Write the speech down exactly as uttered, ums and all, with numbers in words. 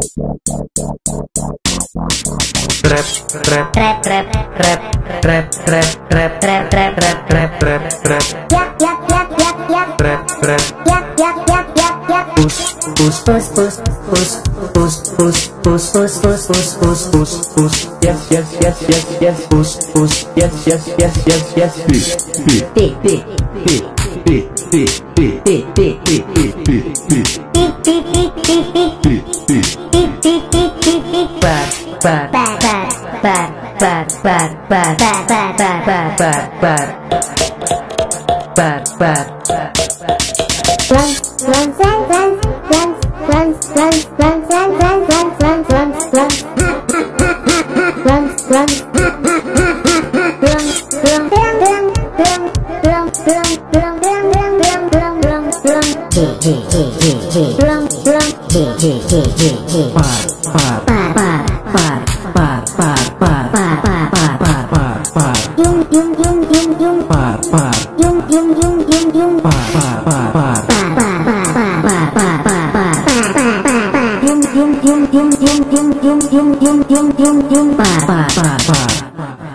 Rap, rap, rap, rap, rap, rap, rap, rap, rap, rap, rap, rap, rap, rap. Yak yak yak yak yak. Rap, rap. Yak yak yak yak yak. Push, push, push, push, push, push, push, push, push, push, push, push, push, push. Yes, yes, yes, yes, yes. Push, push. Yes, yes, yes, yes, yes. P, P, P, P, P, P, P, P, P, P, P, P, P. Beep beep beep beep beep. Beep, beep. Beep beep beep beep beep. Bad, bad, Bad bad bad bad, bad, bad, bad bad bad bad. bad, bad, bad, bad. Run run run run run run run run run run run run run run run run. Run run run run run run run run run run run run run run. G G G G G. Run run G G G G G. Bad, bad, Bad bad bad, bad, bad, bad, bad bad bad. bad, bad, bad. Yung yung yung yung yung. Bad, bad, Yung yung yung yung yung. bad, bad, bad, bad. Bad bad bad bad bad bad bad bad bad bad bad. Yung yung yung yung yung yung yung yung yung yung yung. Bad Bad, bad, bad.